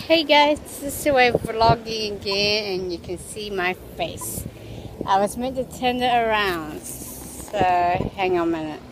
Hey guys, this is Sue vlogging again, and you can see my face. I was meant to turn it around, so hang on a minute.